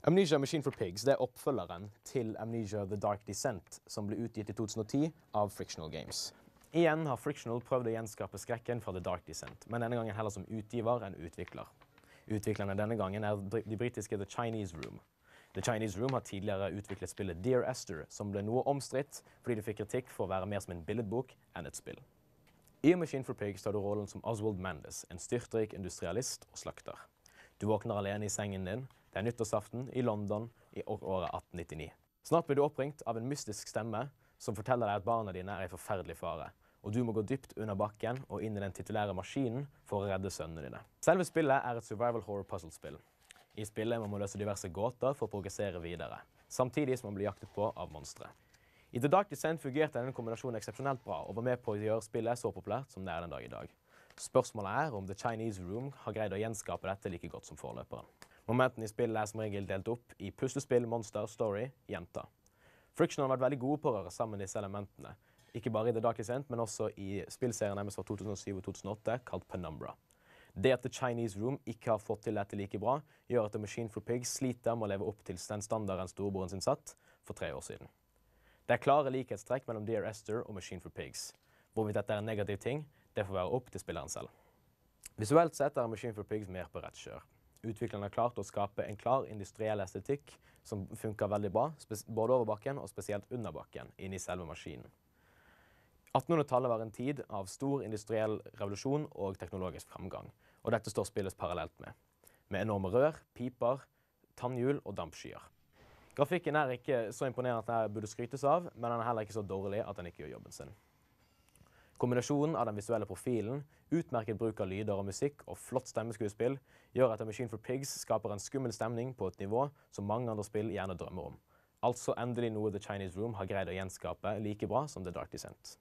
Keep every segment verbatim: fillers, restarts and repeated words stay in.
Amnesia Machine for Pigs det er oppfølgeren til Amnesia The Dark Descent, som ble utgitt i to tusen og ti av Frictional Games. Igjen har Frictional prøvd å gjenskape skrekken fra The Dark Descent, men denne gangen heller som utgiver enn utvikler. Utviklerne denne gangen er de britiske The Chinese Room. The Chinese Room har tidligere utviklet spillet Dear Esther, som ble noe omstridt fordi de fikk kritikk for å være mer som en billedbok enn et spill. I Machine for Pigs tar du rollen som Oswald Mendes, en styrtrik industrialist og slakter. Du våkner alene i sengen din. Det er nyttårsaften i London i året atten nittini. Snart blir du oppringt av en mystisk stemme som forteller deg at barna dine er i forferdelig fare, og du må gå dypt under bakken og inn i den titulære maskinen for å redde sønnene dine. Selve spillet er et survival horror puzzle-spill. I spillet må man løse diverse gåter for å progressere videre, samtidig som man blir jaktet på av monstre. I The Dark Descent fungerte denne kombinasjonen eksepsjonelt bra og var med på å gjøre spillet så populært som det er den dag i dag. Spørsmålet er om The Chinese Room har greid å gjenskape dette like godt som forløperen. Momentene i spillet er som regel delt opp i puslespill, monster, story, jenta. Frictional har vært veldig gode på å røre sammen disse elementene, ikke bare i The Dark Descent, men også i spillserien deres fra to tusen og syv og to tusen og åtte, kalt Penumbra. Det at The Chinese Room ikke har fått til dette like bra, gjør at The Machine for Pigs sliter med å leve opp til den standarden storebroren sin satt for tre år siden. Det er klare likhetstrekk mellom Dear Esther og Machine for Pigs. Hvorvidt dette er en negativ ting, det får være opp til spilleren selv. Visuelt sett er Machine for Pigs mer på rett kjør. Utviklerne har klart å skape en klar industriell estetikk som funker veldig bra, både over bakken og spesielt under bakken, inn i selve maskinen. attenhundretallet var en tid av stor industriell revolusjon og teknologisk fremgang, og dette står spillet parallelt med, med enorme rør, piper, tannhjul og dampskyer. Grafikken er ikke så imponerende at den burde skrytes av, men den er heller ikke så dårlig at den ikke gjør jobben sin. Kombinasjonen av den visuelle profilen, utmerket bruk av lyder og musikk og flott stemmeskuespill gjør at Machine for Pigs skaper en skummel stemning på et nivå som mange andre spill gjerne drømmer om. Altså endelig noe The Chinese Room har greid å gjenskape like bra som The Dark Descent.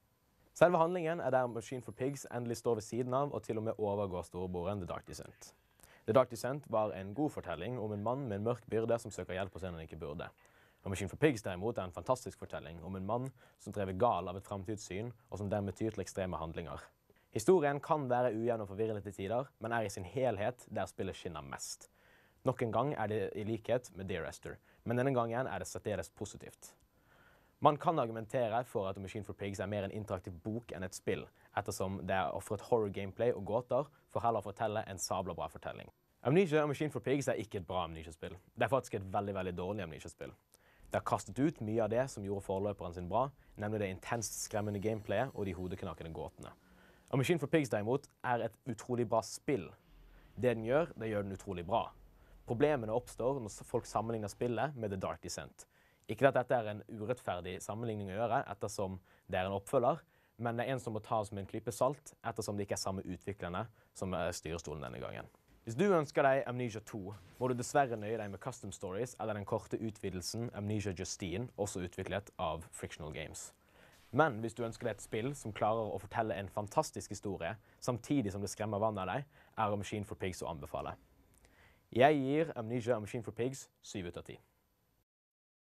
Selve handlingen er der Machine for Pigs endelig står ved siden av og til og med overgår storebroren The Dark Descent. The Dark Descent var en god fortelling om en mann med en mørk byrde som søker hjelp hos en han ikke burde. Og Machine for Pigs derimot er en fantastisk fortelling om en mann som drev gal av et fremtidssyn, og som dermed tyr til ekstreme handlinger. Historien kan være ujevn og forvirrende til tider, men er i sin helhet der spillet skinner mest. Nok en gang er det i likhet med Dear Esther, men denne gangen er det særdeles positivt. Man kan argumentere for at Machine for Pigs er mer en interaktiv bok enn et spill, ettersom det er offret horror-gameplay og gåter for heller å fortelle en sabla bra fortelling. Amnesia og Machine for Pigs er ikke et bra Amnesia-spill. Det er faktisk et veldig, veldig dårlig Amnesia-spill. Det har kastet ut mye av det som gjorde forløperen sin bra, nemlig det intenst skremmende gameplayet og de hodeknakende gåtene. Og Machine for Pigs derimot er et utrolig bra spill. Det den gjør, det gjør den utrolig bra. Problemene oppstår når folk sammenligner spillet med The Dark Descent. Ikke at dette er en urettferdig sammenligning å gjøre, ettersom det er en oppfølger, men det er en som må tas med en klype salt, ettersom det ikke er samme utviklerne som er styrestolen denne gangen. Hvis du ønsker deg Amnesia to, må du dessverre nøye deg med Custom Stories eller den korte utvidelsen Amnesia Justine, også utviklet av Frictional Games. Men hvis du ønsker deg et spill som klarer å fortelle en fantastisk historie, samtidig som det skremmer vann av deg, er Machine for Pigs å anbefale. Jeg gir Amnesia og Machine for Pigs syv ut av ti.